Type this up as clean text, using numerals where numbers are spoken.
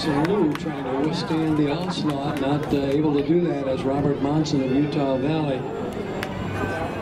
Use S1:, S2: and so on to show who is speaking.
S1: Capotosto Lu trying to withstand the onslaught, not able to do that as Robert Monson of Utah Valley.